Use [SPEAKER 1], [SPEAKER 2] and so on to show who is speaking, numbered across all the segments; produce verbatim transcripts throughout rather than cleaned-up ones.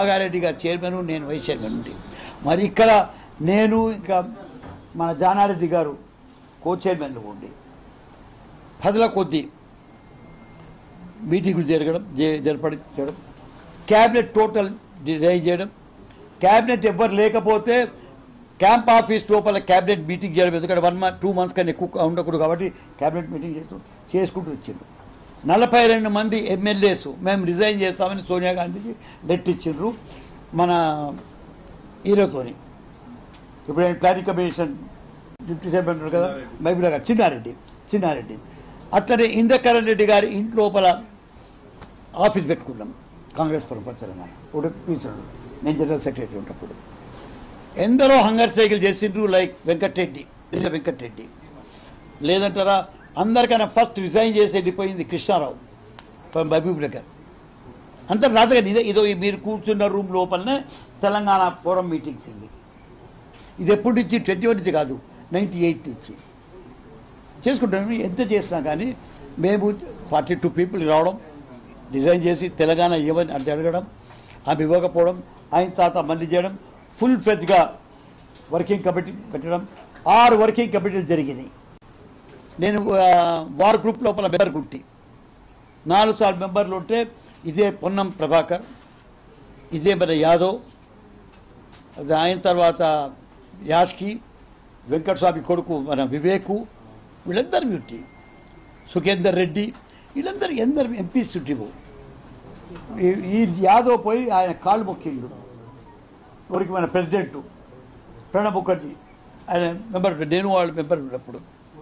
[SPEAKER 1] నాగారెడ్డి గారు చైర్మన్, నేను vice chairman ఉండి, మరి ఇక్కడ నేను ఇంకా మన జానారెడ్డి గారు కో చైర్మన్లు ఉండి పదుల కొద్దీ మీటింగులు జరగడం జరపడం చేయడం, క్యాబినెట్ టోటల్ డిజైన్ చేయడం, క్యాబినెట్ ఎవ్వరు లేకపోతే క్యాంప్ ఆఫీస్ లోపల క్యాబినెట్ మీటింగ్ చేయడం. ఎందుకంటే వన్ మంత్ టూ మంత్స్ కన్నా ఎక్కువ ఉండకూడదు కాబట్టి క్యాబినెట్ మీటింగ్ చేస్తూ చేసుకుంటూ వచ్చిండ్రు. నలభై రెండు మంది ఎమ్మెల్యేస్ మేము రిజైన్ చేస్తామని సోనియా గాంధీకి లెటర్ ఇచ్చిండ్రు మన ఈరోతోని. ఇప్పుడు ప్లానింగ్ కమిషన్ డిప్యూటీ చైర్మన్ ఉంటారు కదా మహబూబా గారు, చిన్నారెడ్డి చిన్నారెడ్డి అట్లనే ఇంద్రకరణ్ రెడ్డి గారి ఇంటి లోపల ఆఫీస్ పెట్టుకున్నాం కాంగ్రెస్ ఫర్ తెలంగాణ. ఒకటి పీసుడు నేను జనరల్ సెక్రటరీ ఉన్నప్పుడు ఎందరో హంగర్ సైకిల్ చేసిండ్రు, లైక్ వెంకటరెడ్డి వెంకటరెడ్డి లేదంటారా. అందరికన్నా ఫస్ట్ రిజైన్ చేసి వెళ్ళిపోయింది కృష్ణారావు ఫ్రమ్ మహబూబ్ నగర్. అంతా రాతగా ఇదే ఇదో మీరు కూర్చున్న రూమ్ లోపలనే తెలంగాణ ఫోరం మీటింగ్స్ ఇది. ఇది ఎప్పటి నుంచి ట్వంటీ వన్ నుంచి కాదు, నైంటీ ఎయిట్ నుంచి చేసుకుంటాం. ఎంత చేసినా కానీ మేము ఫార్టీ టూ పీపుల్ రావడం, డిజైన్ చేసి తెలంగాణ ఇవ్వని అంటే అడగడం, ఆమె ఇవ్వకపోవడం, ఆయన తర్వాత మళ్ళీ చేయడం, ఫుల్ ఫ్లెజ్గా వర్కింగ్ కమిటీ పెట్టడం. ఆరు వర్కింగ్ కమిటీలు జరిగినాయి. నేను వార్ గ్రూప్ లోపల మెంబర్ గుట్టి నాలుగు సార్లు మెంబర్లు ఉంటే ఇదే పొన్నం ప్రభాకర్, ఇదే మన యాదవ్, ఆయన తర్వాత యాష్కి, వెంకటస్వామి కొడుకు మన వివేకు, వీళ్ళందరూ చుట్టి సుఖేందర్ రెడ్డి, వీళ్ళందరూ ఎందరు ఎంపీస్ చుట్టివు. ఈ యాదవ్ పోయి ఆయన కాళ్ళు మొక్కిండు. ఊరికి మన ప్రెసిడెంట్ ప్రణబ్ ముఖర్జీ ఆయన మెంబర్, నేను వాళ్ళు మెంబర్ ఉన్నప్పుడు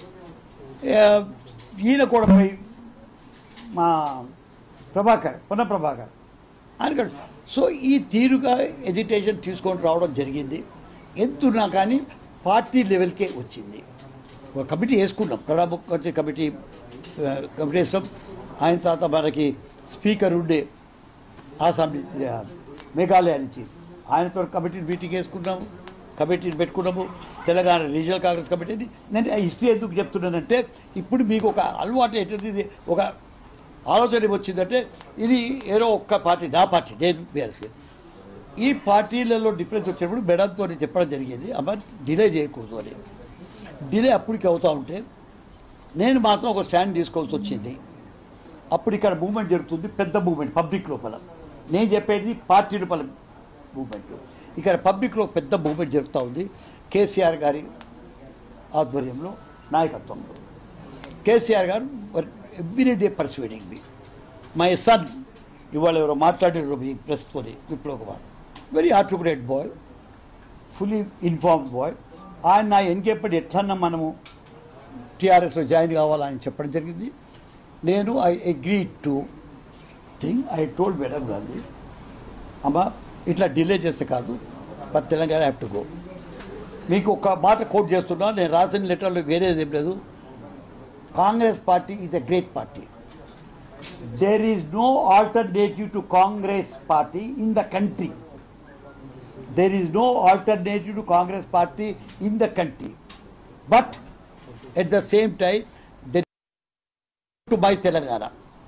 [SPEAKER 1] ఈయన కూడా పోయి మా ప్రభాకర్ పొన్న ప్రభాకర్ ఆయన. సో ఈ తీరుగా ఎడ్యుకేషన్ తీసుకొని రావడం జరిగింది. ఎంతున్నా కానీ పార్టీ లెవెల్కే వచ్చింది. ఒక కమిటీ వేసుకున్నాం, ప్రణబ్ ముఖర్జీ కమిటీ కమిటీ వేస్తాం. ఆయన తర్వాత మనకి స్పీకర్ ఉండే ఆసాం మేఘాలయ నుంచి ఆయనతో కమిటీ మీటింగ్ వేసుకున్నాము, కమిటీని పెట్టుకున్నాము. తెలంగాణ రీజనల్ కాంగ్రెస్ కమిటీని. నేను హిస్టరీ ఎందుకు చెప్తున్నానంటే ఇప్పుడు మీకు ఒక అలవాటు ఏంటంటే ఒక ఆలోచన వచ్చిందంటే ఇది ఏదో ఒక్క పార్టీ, నా పార్టీ నేను బీఆర్ఎస్. ఈ పార్టీలలో డిఫరెన్స్ వచ్చినప్పుడు మేడంతో చెప్పడం జరిగింది, అమ్మ డిలే చేయకూడదు అని. డిలే అప్పటికి అవుతూ ఉంటే నేను మాత్రం ఒక స్టాండ్ తీసుకోవాల్సి వచ్చింది. అప్పుడు ఇక్కడ మూవ్మెంట్ జరుగుతుంది, పెద్ద మూవ్మెంట్ పబ్లిక్ లోపల. నేను చెప్పేది పార్టీ లోపల మూవ్మెంట్. ఇక్కడ పబ్లిక్లో పెద్ద మూవ్మెంట్ జరుగుతూ ఉంది. కేసీఆర్ గారి ఆధ్వర్యంలో, నాయకత్వంలో. కేసీఆర్ గారు every day persuading me my son. ఇవాళ ఎవరో మాట్లాడారు మీ ప్రెస్తోని, Viplav Kumar, very articulate boy, fully informed boy. ఆయన నా ఎన్కేపడి ఎట్లన్నా మనము టీఆర్ఎస్లో జాయిన్ కావాలని చెప్పడం జరిగింది. నేను I agree to thing. I told madam Gandhi, అమ్మ ఇట్లా డిలే చేస్తే కాదు, but Telangana have to go. మీకు ఒక మాట కోట్ చేస్తున్నా, నేను రాసిన లెటర్లో వేరేది ఏం లేదు. Congress party is a great party. There is no alternative to Congress party in the country. There is no alternative to Congress party in the country. But at the same time there to my Telangana.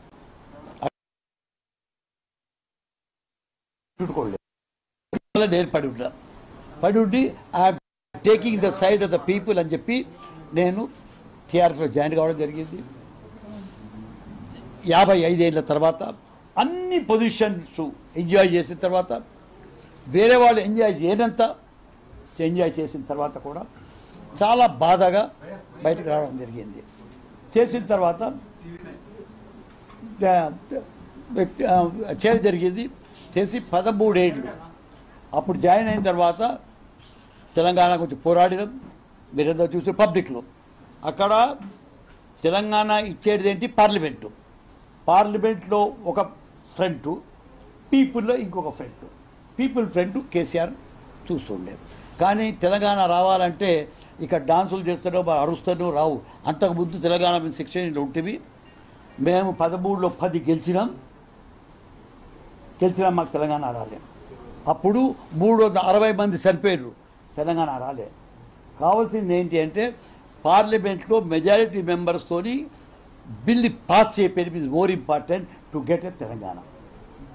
[SPEAKER 1] నేను పడి ఉంటా పడి ఉండి I'm taking the side of the people అని చెప్పి నేను టీఆర్ఎస్లో join కావడం జరిగింది. యాభై ఐదేళ్ల తర్వాత అన్ని పొజిషన్స్ ఎంజాయ్ చేసిన తర్వాత, వేరే వాళ్ళు ఎంజాయ్ చేయనంత ఎంజాయ్ చేసిన తర్వాత కూడా చాలా బాధగా బయటకు రావడం జరిగింది. చేసిన తర్వాత చేయడం జరిగింది. చేసి పదమూడేళ్ళు అప్పుడు జాయిన్ అయిన తర్వాత తెలంగాణ గురించి పోరాడినాం. మీరందరూ చూసి పబ్లిక్లో అక్కడ తెలంగాణ ఇచ్చేది ఏంటి, పార్లమెంటు. పార్లమెంట్లో ఒక ఫ్రంట్, పీపుల్లో ఇంకొక ఫ్రంట్. పీపుల్ ఫ్రంట్ కేసీఆర్ చూస్తుండే. కానీ తెలంగాణ రావాలంటే ఇక్కడ డాన్సులు చేస్తానో అరుస్తానో రావు. అంతకుముందు తెలంగాణ మేము శిక్షణ ఉంటేవి. మేము పదమూడులో పది గెలిచినాం గెలిచినా మాకు తెలంగాణ రాలే. అప్పుడు మూడు వందల అరవై మంది చనిపోయారు, తెలంగాణ రాలే. కావాల్సింది ఏంటి అంటే పార్లమెంట్లో మెజారిటీ మెంబర్స్తోని బిల్ని పాస్ చేయడం is more important to get a Telangana.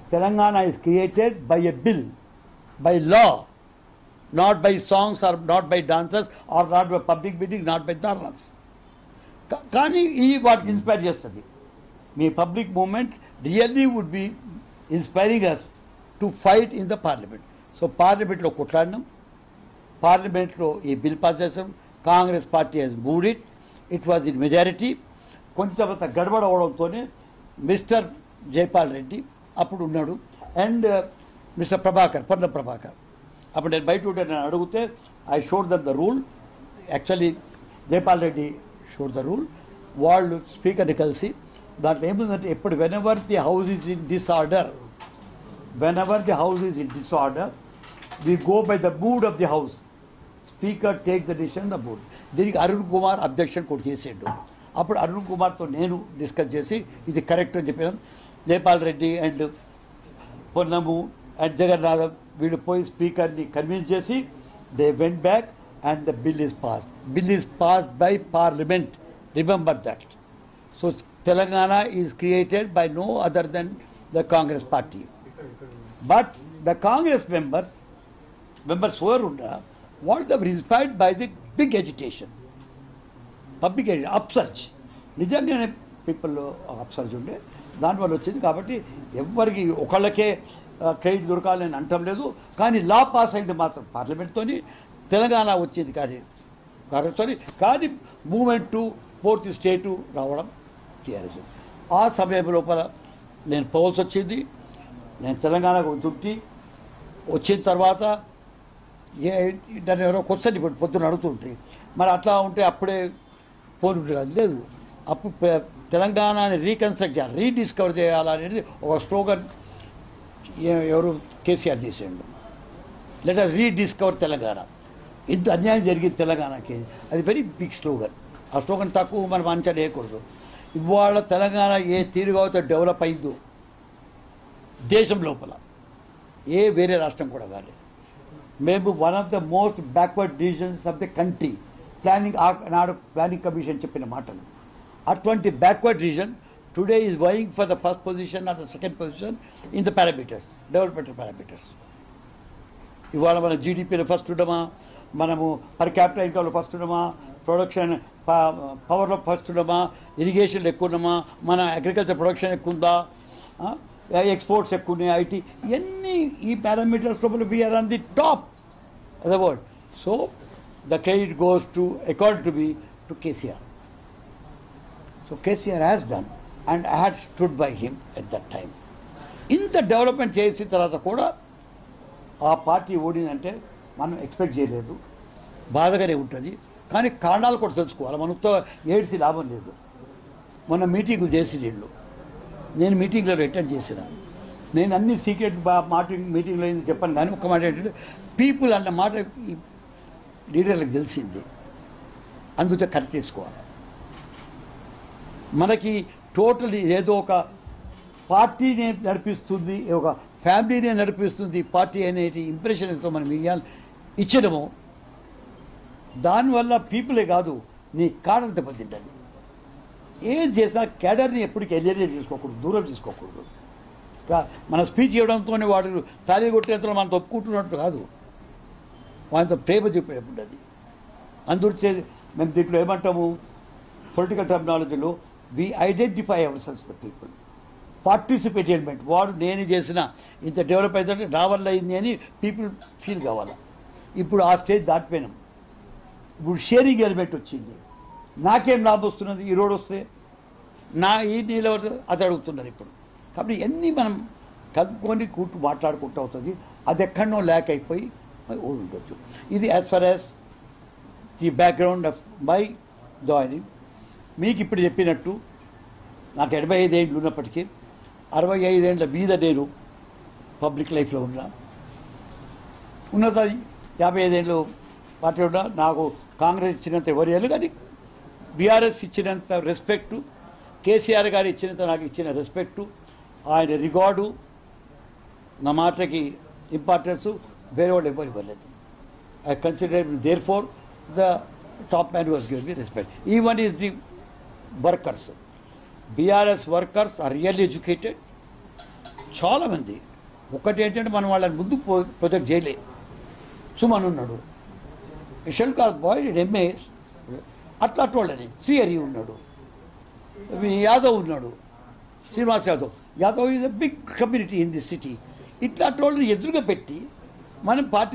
[SPEAKER 1] Telangana is created by a bill, by law, not by songs or not by dancers or not by public meetings, not by dharnas. కానీ ఈ వాటికి inspire చేస్తుంది. మీ public movement really would be inspiring us to fight in the parliament. So పార్లమెంట్లో కొట్లాడినాం, పార్లమెంట్లో ఈ bill pass చేసాం. Congress party has moved it, it was in majority. కొంచెం అంత గడబడ అవడంతోనే మిస్టర్ జైపాల్ రెడ్డి అప్పుడు ఉన్నాడు అండ్ మిస్టర్ ప్రభాకర్, పొన్న ప్రభాకర్. అప్పుడు నేను బయట ఉంటే నేను అడిగితే I showed them the rule. Actually Jaipal Reddy showed the rule. వాళ్ళు స్పీకర్ని కలిసి దాంట్లో ఏముందంటే ఎప్పుడు whenever the house is in disorder, whenever the house is in disorder we go by the mood of the house, speaker take the decision the mood. దీనికి Arun Kumar objection కూడా చేసేడు. అప్పుడు అరుణ్ కుమార్తో నేను డిస్కస్ చేసి ఇది కరెక్ట్ అని చెప్పినాం. జైపాల్ రెడ్డి అండ్ పొన్నము అండ్ జగన్నాథం వీళ్ళు పోయి స్పీకర్ని కన్విన్స్ చేసి they went back and the bill is passed. Bill is passed by parliament, remember that. So Telangana is created by no other than the Congress party. But the Congress members members ఎవరు ఉన్నా వాళ్ళు the inspired by the big agitation, public upsurge. నిజంగానే people upsurge ఉండే దానివల్ల వచ్చింది. కాబట్టి ఎవరికి ఒకళ్ళకే credit దొరకాలని అంటం లేదు. కానీ లా పాస్ అయింది మాత్రం పార్లమెంట్తోని, తెలంగాణ వచ్చింది కానీ కాంగ్రెస్తో. కానీ మూమెంట్ పూర్తి స్టేటు రావడం టీఆర్ఎస్. ఆ సమయం లోపల నేను పోవాల్సి వచ్చింది. నేను తెలంగాణకు చుట్టి వచ్చిన తర్వాత ఏ దాన్ని ఎవరో క్వశ్చన్ ఇప్పుడు పొద్దున్న అడుగుతుంటే మరి అట్లా ఉంటే అప్పుడే పోనుంటే కాదు. లేదు, అప్పుడు తెలంగాణని రీకన్స్ట్రక్ట్ చేయాలి, రీడిస్కవర్ చేయాలనేది ఒక స్లోగన్ ఎవరు కేసీఆర్ చేసేయండు. Let us rediscover Telangana. ఇంత అన్యాయం జరిగింది తెలంగాణకి, అది వెరీ బిగ్ స్లోగన్. ఆ స్లోగన్ తక్కువ మనం అంచనా వేయకూడదు. ఇవాళ తెలంగాణ ఏ తీరుగా అయితే డెవలప్ అయిందో దేశం లోపల ఏ వేరే రాష్ట్రం కూడా కాదు. మేము one of the most backward regions of the country. Planning నాడు ప్లానింగ్ కమిషన్ చెప్పిన మాటలు. అటువంటి backward region today is going for the first position or the second position in the parameters, developmental parameters. ఇవాళ మన జీడిపిలో ఫస్ట్ ఉండమా, మనము per capital ఇన్కమ్లో ఫస్ట్ ఉండమా, ప్రొడక్షన్ పవర్లో ఫస్ట్ ఉండమా, ఇరిగేషన్లో ఎక్కువ ఉన్నామా, మన అగ్రికల్చర్ ప్రొడక్షన్ ఎక్కువ ఉందా, ఎక్స్పోర్ట్స్ ఎక్కువ ఉన్నాయి, ఐటీ, ఇవన్నీ ఈ పారామీటర్స్ లోపల we are on the top of the world. So the credit goes to according to be to KCR. So KCR has done and I had stood by him at that time. ఇంత development చేసిన తర్వాత కూడా ఆ party ఓడిందంటే మనం expect చేయలేదు, బాధగానే ఉంటుంది. కానీ కారణాలు కూడా తెలుసుకోవాలి. మనతో ఏడిసి లాభం లేదు. మొన్న మీటింగులు చేసి వీళ్ళు, నేను మీటింగ్లో అటెండ్ చేసిన, నేను అన్ని సీక్రెట్ మాట మీటింగ్లో ఏంది చెప్పాను. కానీ ఒక్క మాట ఏంటంటే పీపుల్ అన్న మాట ఈ లీడర్లకు తెలిసింది, అందుకే కరెక్ట్ చేసుకోవాలి. మనకి టోటల్ ఏదో ఒక పార్టీనే నడిపిస్తుంది, ఒక ఫ్యామిలీనే నడిపిస్తుంది పార్టీ అనేది ఇంప్రెషన్ ఎంతో మనం ఇవ్వాలి ఇచ్చినము. దానివల్ల పీపులే కాదు నీ కాడలు దెబ్బతింటుంది. ఏం చేసినా క్యాడర్ని ఎప్పటికీ ఎలిమినేట్ చేసుకోకూడదు, దూరం చేసుకోకూడదు. మన స్పీచ్ ఇవ్వడంతోనే వాడు తాళి కొట్టేంతలో మనం ఒప్పుకుంటున్నట్టు కాదు, వాళ్ళతో ప్రేమ చెప్పేటప్పుడు అది. అందుకే మేము దీంట్లో ఏమంటాము పొలిటికల్ టర్మినాలజీలో we identify ourselves the people. Participate element, వాడు నేను చేసిన ఇంత డెవలప్ అవుతుంటే నా వల్ల అయింది అని పీపుల్ ఫీల్ కావాలి. ఇప్పుడు ఆ స్టేజ్ దాటిపోయినాం. ఇప్పుడు షేరింగ్ ఎలిమెంట్ వచ్చింది. నాకేం లాభం వస్తున్నది ఈ రోడ్ వస్తే, నా ఈ నీళ్ళు అది అడుగుతున్నారు ఇప్పుడు. కాబట్టి ఇవన్నీ మనం కలుపుకొని కూర్చు మాట్లాడుకుంటూ అవుతుంది. అది ఎక్కడనో ల్యాక్ అయిపోయి ఓడి ఉండొచ్చు. ఇది as far as the background of my joining. మీకు ఇప్పుడు చెప్పినట్టు నాకు ఎనభై ఐదేళ్ళు ఉన్నప్పటికీ అరవై ఐదేళ్ల మీద నేను పబ్లిక్ లైఫ్లో ఉన్నా. ఉన్నత యాభై ఐదేళ్ళు పార్టీ ఉన్నా. నాకు కాంగ్రెస్ ఇచ్చినంత ఎవరు ఇవ్వాలి, కానీ బీఆర్ఎస్ ఇచ్చినంత రెస్పెక్టు, కేసీఆర్ గారు ఇచ్చినంత నాకు ఇచ్చిన రెస్పెక్టు, ఆయన రికార్డు, నా మాటకి ఇంపార్టెన్సు వేరే వాళ్ళు ఎవరు ఇవ్వలేదు. I consider therefore the top man was given me respect. Even is the workers, BRS workers are really educated, చాలామంది ఒకటి ఏంటంటే మనం వాళ్ళని ముందు ప్రొజెక్ట్ చేయలే. సుమన్ ఉన్నాడు, షెల్ కాల్ బాయ్ ఎంఏ అట్లా అట్వాళ్ళని శ్రీహరి ఉన్నాడు, యాదవ్ ఉన్నాడు, Srinivas Yadav. Yadav is a big community in this city. ఇట్లా అట్వాళ్ళని ఎదురుగా పెట్టి మనం పార్టీ